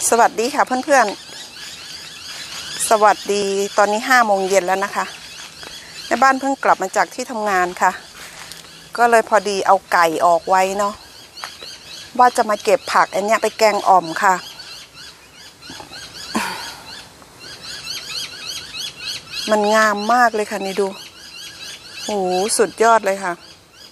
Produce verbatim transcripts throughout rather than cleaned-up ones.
สวัสดีค่ะเพื่อนๆสวัสดีตอนนี้ห้าโมงเย็นแล้วนะคะแม่บ้านเพิ่งกลับมาจากที่ทำงานค่ะก็เลยพอดีเอาไก่ออกไว้เนาะว่าจะมาเก็บผักอันเนี้ยไปแกงอ่อมค่ะมันงามมากเลยค่ะนี่ดูโอ้สุดยอดเลยค่ะ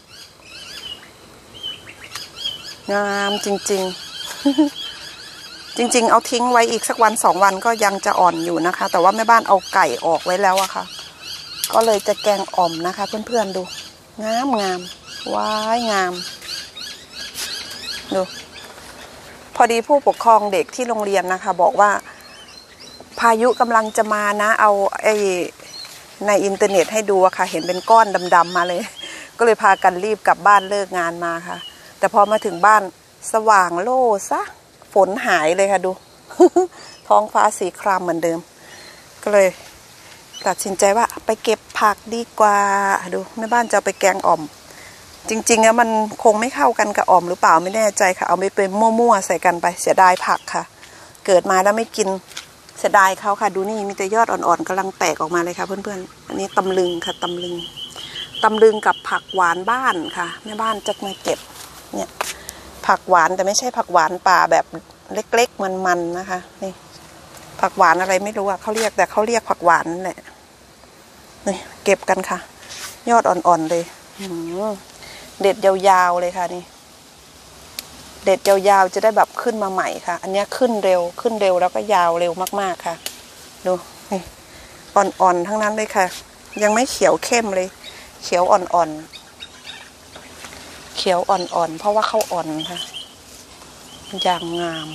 งามจริงๆ จริงๆเอาทิ้งไว้อีกสักวันสองวันก็ยังจะอ่อนอยู่นะคะแต่ว่าแม่บ้านเอาไก่ออกไว้แล้วอะค่ะก็เลยจะแกงอ่อมนะคะเพื่อนๆดูงามงามว้ายงามดูพอดีผู้ปกครองเด็กที่โรงเรียนนะคะบอกว่าพายุกำลังจะมานะเอาไอ้ในอินเทอร์เน็ตให้ดูอะค่ะเห็นเป็นก้อนดำๆมาเลยก็เลยพากันรีบกลับบ้านเลิกงานมาค่ะแต่พอมาถึงบ้านสว่างโล่ซะฝนหายเลยค่ะดู ท้องฟ้าสีครามเหมือนเดิมก็เลยตัดสินใจว่าไปเก็บผักดีกว่าดูแม่บ้านจะเอาไปแกงอ่อมจริงๆแล้วมันคงไม่เข้ากันกับอ่อมหรือเปล่าไม่แน่ใจค่ะเอาไปเป็นมั่วๆใส่กันไปเสียดายผักค่ะเกิดมาแล้วไม่กินเสียดายเขาค่ะดูนี่มีแต่ยอดอ่อนๆกำลังแตกออกมาเลยค่ะเพื่อนๆอันนี้ตำลึงค่ะตำลึงตำลึงกับผักหวานบ้านค่ะแม่บ้านจะมาเก็บเนี่ยผักหวานแต่ไม่ใช่ผักหวานป่าแบบเล็กๆมันๆนะคะนี่ผักหวานอะไรไม่รู้อะเขาเรียกแต่เขาเรียกผักหวานนั่นแหละนี่เก็บกันค่ะยอดอ่อนๆเลยเด็ดยาวๆเลยค่ะนี่เด็ดยาวๆจะได้แบบขึ้นมาใหม่ค่ะอันนี้ขึ้นเร็วขึ้นเร็วแล้วก็ยาวเร็วมากๆค่ะดูนี่อ่อนๆทั้งนั้นเลยค่ะยังไม่เขียวเข้มเลยเขียวอ่อนๆเขียวอ่อนๆเพราะว่าเขาอ่อนค่ะอย่างงาม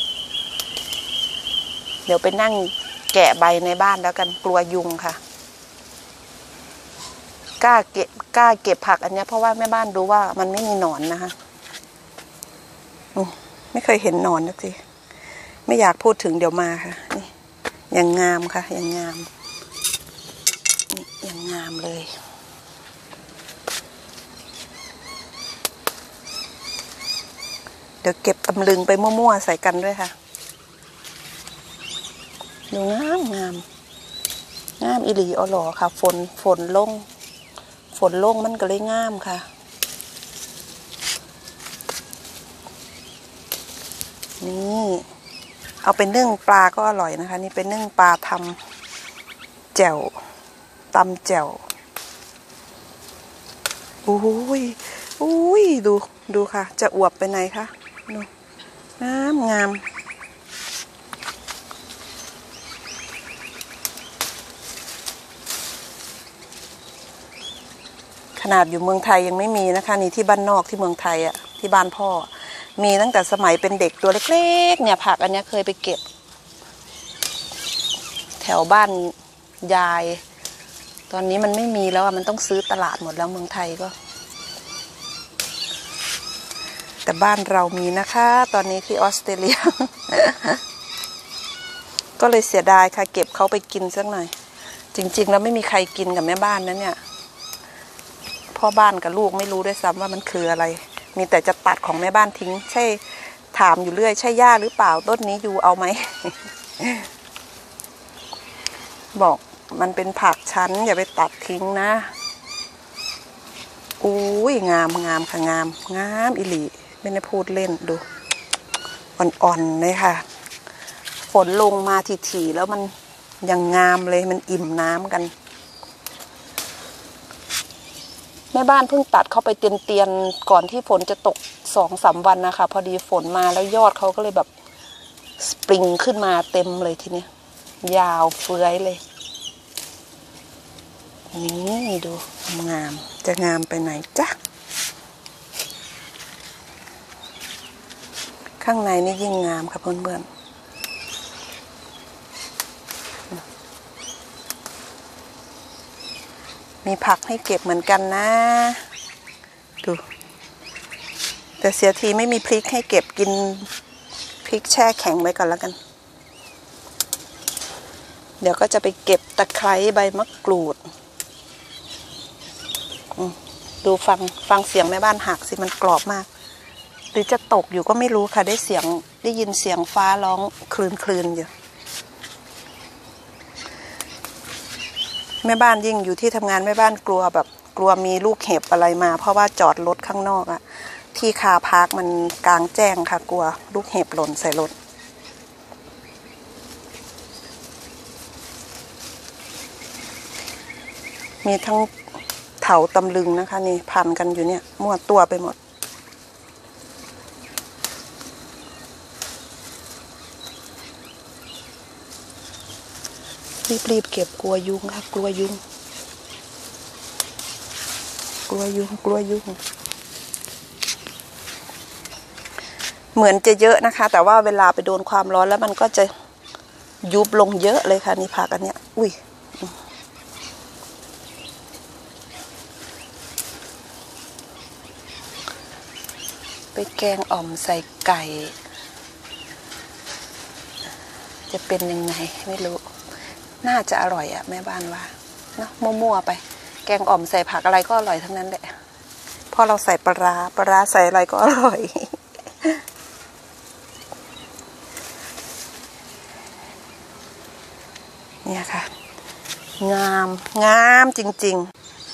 เดี๋ยวไปนั่งแกะใบในบ้านแล้วกันกลัวยุงค่ะกล้าเก็บกล้าเก็บผักอันนี้เพราะว่าแม่บ้านรู้ว่ามันไม่มีหนอนนะคะไม่เคยเห็นหนอนนะสิไม่อยากพูดถึงเดี๋ยวมาค่ะนี่อย่างงามค่ะอย่างงามนี่อย่างงามเลยเดี๋ยวเก็บตำลึงไปมั่วๆใส่กันด้วยค่ะดูงามงามงามอิหลีอหลอค่ะฝนฝนลงฝนลงมันก็เลยงามค่ะนี่เอาเป็นนึ่งปลาก็อร่อยนะคะนี่เป็นนึ่งปลาทำแจ่วตำแจ่วอุ้ยอุ้ยดูดูค่ะจะอวบไปไหนคะดูงามงามขนาดอยู่เมืองไทยยังไม่มีนะคะนี่ที่บ้านนอกที่เมืองไทยอ่ะที่บ้านพ่อมีตั้งแต่สมัยเป็นเด็กตัวเล็กๆเนี่ยผักอันนี้เคยไปเก็บแถวบ้านยายตอนนี้มันไม่มีแล้วอ่ะมันต้องซื้อตลาดหมดแล้วเมืองไทยก็แต่บ้านเรามีนะคะตอนนี้ที่ออสเตรเลีย ก็เลยเสียดายค่ะเก็บเขาไปกินสักหน่อยจริงๆแล้วไม่มีใครกินกับแม่บ้านนั้นเนี่ยพ่อบ้านกับลูกไม่รู้ด้วยซ้ำว่ามันคืออะไรมีแต่จะตัดของแม่บ้านทิ้งใช่ถามอยู่เรื่อยใช่หญ้าหรือเปล่าต้นนี้อยู่เอาไหม บอกมันเป็นผักชั้นอย่าไปตัดทิ้งนะอุ้ยงามงามค่ะงามงามอิหลีไม่ได้พูดเล่นดูอ่อนๆเลยค่ะฝนลงมาถี่ๆแล้วมันยังงามเลยมันอิ่มน้ำกันแม่บ้านเพิ่งตัดเข้าไปเตียนๆก่อนที่ฝนจะตกสองสามวันนะคะพอดีฝนมาแล้วยอดเขาก็เลยแบบสปริงขึ้นมาเต็มเลยทีนี้ยาวเฟื้อยเลยนี่ดูงามจะงามไปไหนจ๊ะข้างในนี่ยิ่งงามค่ะเพื่อนๆมีผักให้เก็บเหมือนกันนะดูแต่เสียทีไม่มีพริกให้เก็บกินพริกแช่แข็งไว้ก่อนแล้วกันเดี๋ยวก็จะไปเก็บตะไคร้ใบมะกรูดดูฟังฟังเสียงแม่บ้านหักสิมันกรอบมากรือจะตกอยู่ก็ไม่รู้ค่ะได้เสียงได้ยินเสียงฟ้าร้องคลืนคลืนอยู่แม่บ้านยิ่งอยู่ที่ทำงานแม่บ้านกลัวแบบกลัวมีลูกเห็บอะไรมาเพราะว่าจอดรถข้างนอกอะที่คาพาร์คมันกลางแจ้งค่ะกลัวลูกเห็บหล่นใส่รถมีทั้งเถาตำลึงนะคะนี่พันกันอยู่เนี่ยมั่วตัวไปหมดรีบๆเก็บกลัวยุงค่ะกลัวยุงกลัวยุงกลัวยุงเหมือนจะเยอะนะคะแต่ว่าเวลาไปโดนความร้อนแล้วมันก็จะยุบลงเยอะเลยค่ะนี่ผักอันเนี้ยอุ้ยไปแกงอ่อมใส่ไก่จะเป็นยังไงไม่รู้น่าจะอร่อยอะแม่บ้านว่าเนาะมั่วๆไปแกงอ่อมใส่ผักอะไรก็อร่อยทั้งนั้นแหละพอเราใส่ปลาปลาใส่อะไรก็อร่อยเนี่ยค่ะงามงามจริงๆ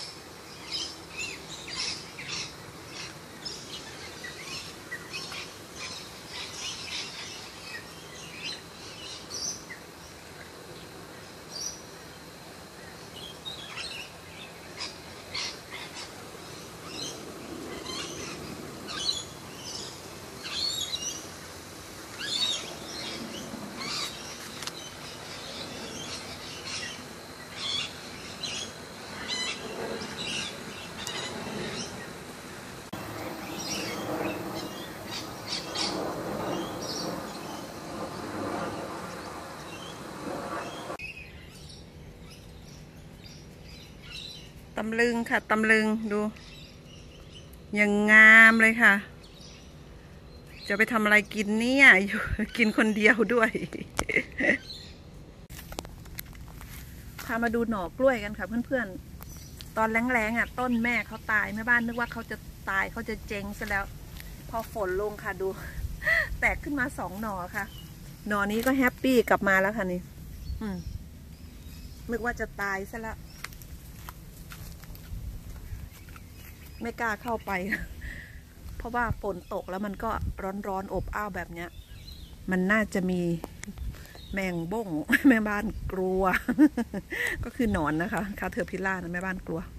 ตำลึงค่ะตำลึงดูยังงามเลยค่ะจะไปทำอะไรกินเนี่ยอยู่กินคนเดียวด้วยพามาดูหน่อกล้วยกันค่ะเพื่อนๆตอนแล้งๆอ่ะต้นแม่เขาตายแม่บ้านนึกว่าเขาจะตายเขาจะเจ๊งซะแล้วพอฝนลงค่ะดูแตกขึ้นมาสองหน่อค่ะหน่อนี้ก็แฮปปี้กลับมาแล้วค่ะนี่อืมนึกว่าจะตายซะแล้วไม่กล้าเข้าไปเพราะว่าฝนตกแล้วมันก็ร้อนๆอบอ้าวแบบเนี้ยมันน่าจะมีแมงบ้งแม่บ้านกลัวก็คือหนอนนะคะคาเทอร์พิลล่านะแม่บ้านกลัว